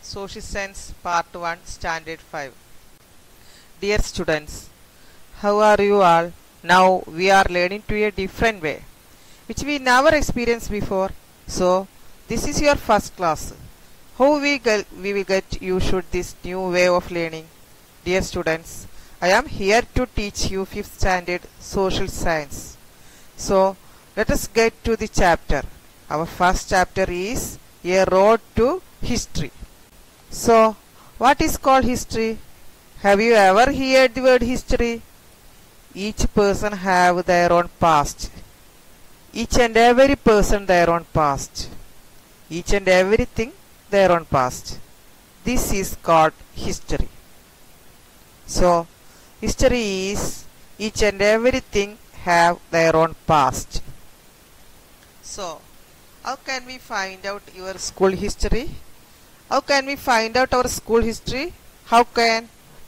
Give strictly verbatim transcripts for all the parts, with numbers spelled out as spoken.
Social Science Part one Standard five. Dear students, how are you all? Now we are learning to a different way, which we never experienced before. So this is your first class. How we, get, we will get used to this new way of learning? Dear students, I am here to teach you fifth standard Social Science. So let us get to the chapter. Our first chapter is A Road to History. So, what is called history? Have you ever heard the word history? Each person have their own past. Each and every person their own past. Each and everything their own past. This is called history. So, history is each and everything have their own past. So, how can we find out your school history? How can we find out our school history? How can?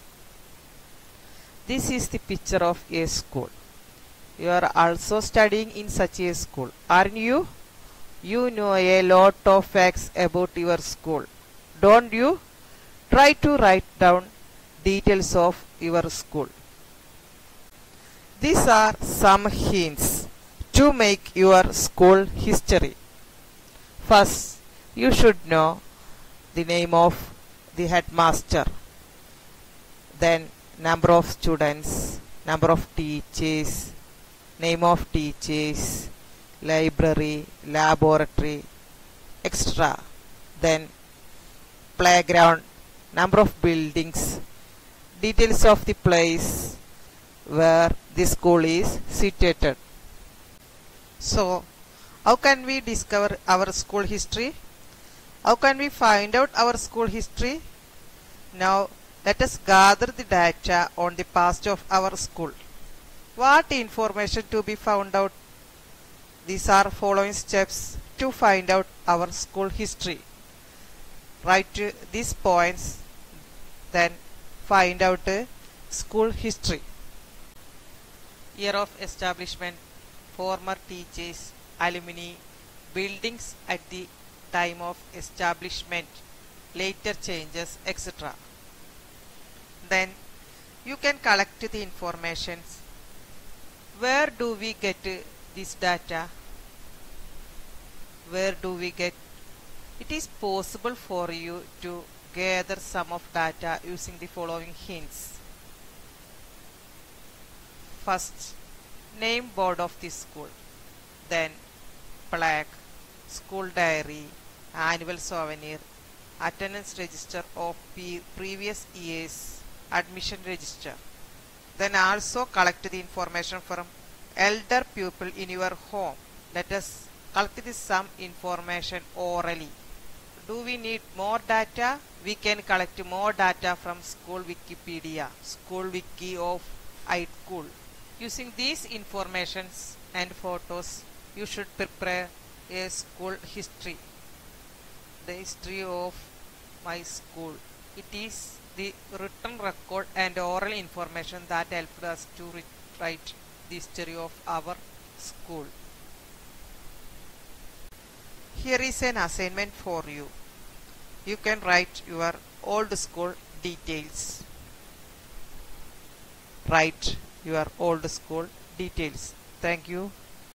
This is the picture of a school. You are also studying in such a school, aren't you? You know a lot of facts about your school, don't you? Try to write down details of your school. These are some hints to make your school history. First, you should know the name of the headmaster, then number of students, number of teachers, name of teachers, library, laboratory, et cetera. Then playground, number of buildings, details of the place where the school is situated. So, how can we discover our school history? How can we find out our school history? Now, let us gather the data on the past of our school. What information to be found out? These are following steps to find out our school history. Write these points, then find out school history. Year of establishment, former teachers, alumni, buildings at the time of establishment, later changes, et cetera. Then you can collect the information. Where do we get this data? Where do we get? It is possible for you to gather some of data using the following hints. First, name board of the school. Then plaque, school diary, annual souvenir, attendance register of previous years, admission register. Then also collect the information from elder people in your home. Let us collect this some information orally. Do we need more data? We can collect more data from school Wikipedia, school wiki of iSchool. Using these informations and photos, you should prepare a school history. The history of my school. It is the written record and oral information that helped us to write the history of our school. Here is an assignment for you. You can write your old school details. Write your old school details. Thank you.